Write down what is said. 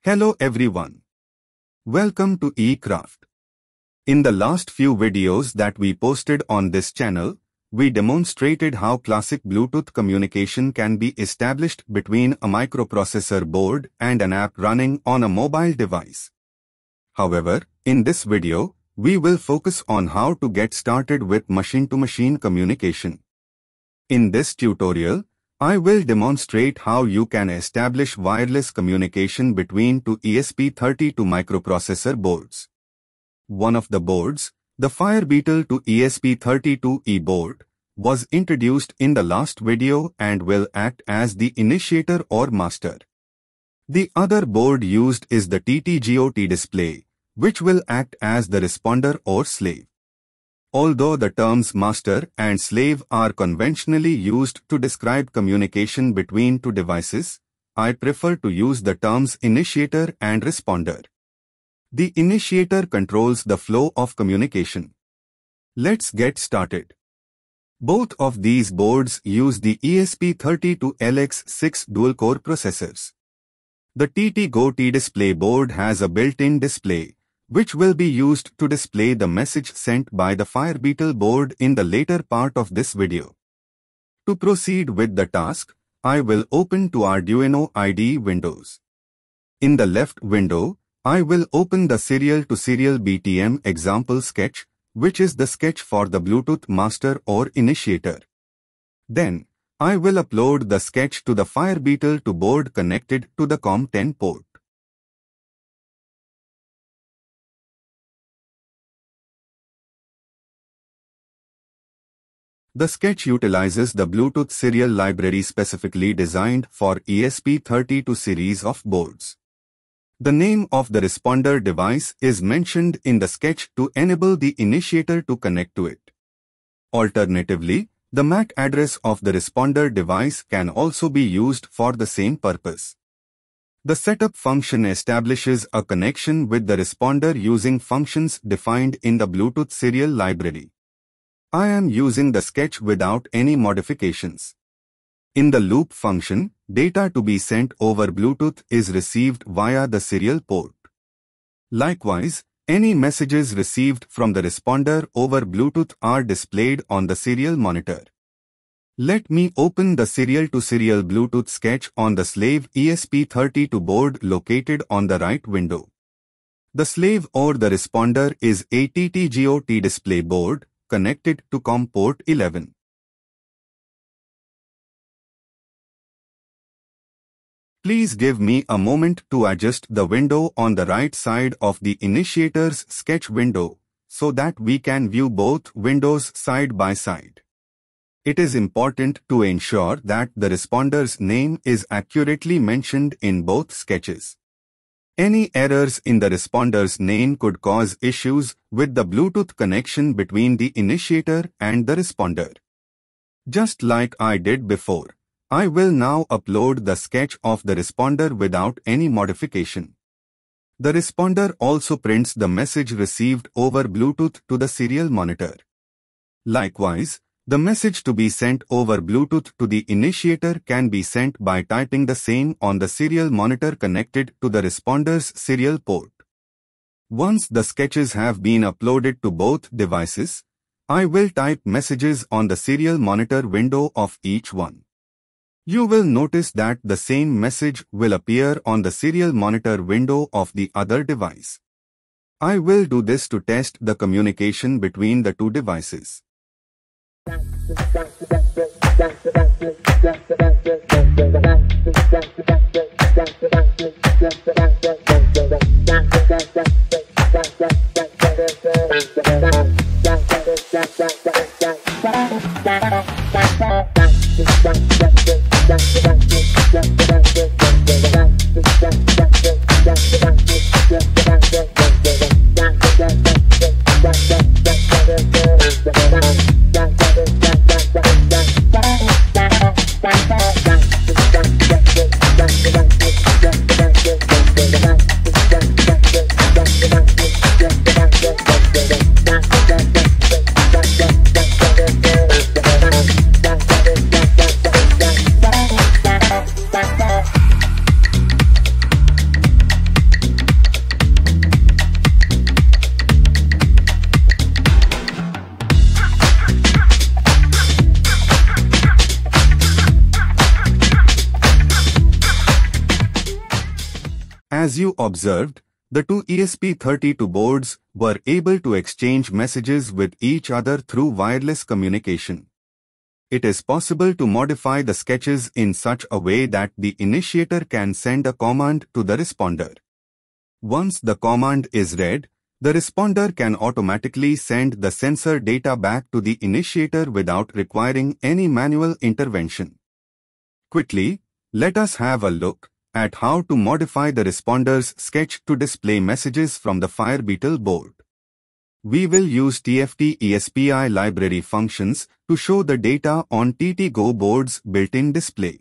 Hello everyone. Welcome to eCraft. In the last few videos that we posted on this channel, we demonstrated how classic Bluetooth communication can be established between a microprocessor board and an app running on a mobile device. However, in this video, we will focus on how to get started with machine-to-machine communication. In this tutorial, I will demonstrate how you can establish wireless communication between two ESP32 microprocessor boards. One of the boards, the FireBeetle to ESP32E board, was introduced in the last video and will act as the initiator or master. The other board used is the TTGOT display, which will act as the responder or slave. Although the terms master and slave are conventionally used to describe communication between two devices, I prefer to use the terms initiator and responder. The initiator controls the flow of communication. Let's get started. Both of these boards use the ESP32LX6 dual-core processors. The TTGOT display board has a built-in display, which will be used to display the message sent by the FireBeetle board in the later part of this video. To proceed with the task, I will open to Arduino IDE windows. In the left window, I will open the serial-to-serial BTM example sketch, which is the sketch for the Bluetooth master or initiator. Then, I will upload the sketch to the FireBeetle to board connected to the COM10 port. The sketch utilizes the Bluetooth serial library specifically designed for ESP32 series of boards. The name of the responder device is mentioned in the sketch to enable the initiator to connect to it. Alternatively, the MAC address of the responder device can also be used for the same purpose. The setup function establishes a connection with the responder using functions defined in the Bluetooth serial library. I am using the sketch without any modifications. In the loop function, data to be sent over Bluetooth is received via the serial port. Likewise, any messages received from the responder over Bluetooth are displayed on the serial monitor. Let me open the serial-to-serial Bluetooth sketch on the slave ESP32 board located on the right window. The slave or the responder is a TTGOT display board connected to COM port 11. Please give me a moment to adjust the window on the right side of the initiator's sketch window so that we can view both windows side by side. It is important to ensure that the responder's name is accurately mentioned in both sketches. Any errors in the responder's name could cause issues with the Bluetooth connection between the initiator and the responder. Just like I did before, I will now upload the sketch of the responder without any modification. The responder also prints the message received over Bluetooth to the serial monitor. Likewise, the message to be sent over Bluetooth to the initiator can be sent by typing the same on the serial monitor connected to the responder's serial port. Once the sketches have been uploaded to both devices, I will type messages on the serial monitor window of each one. You will notice that the same message will appear on the serial monitor window of the other device. I will do this to test the communication between the two devices. As you observed, the two ESP32 boards were able to exchange messages with each other through wireless communication. It is possible to modify the sketches in such a way that the initiator can send a command to the responder. Once the command is read, the responder can automatically send the sensor data back to the initiator without requiring any manual intervention. Quickly, let us have a look at how to modify the responder's sketch to display messages from the FireBeetle board. We will use TFT ESPI library functions to show the data on TTGO board's built-in display.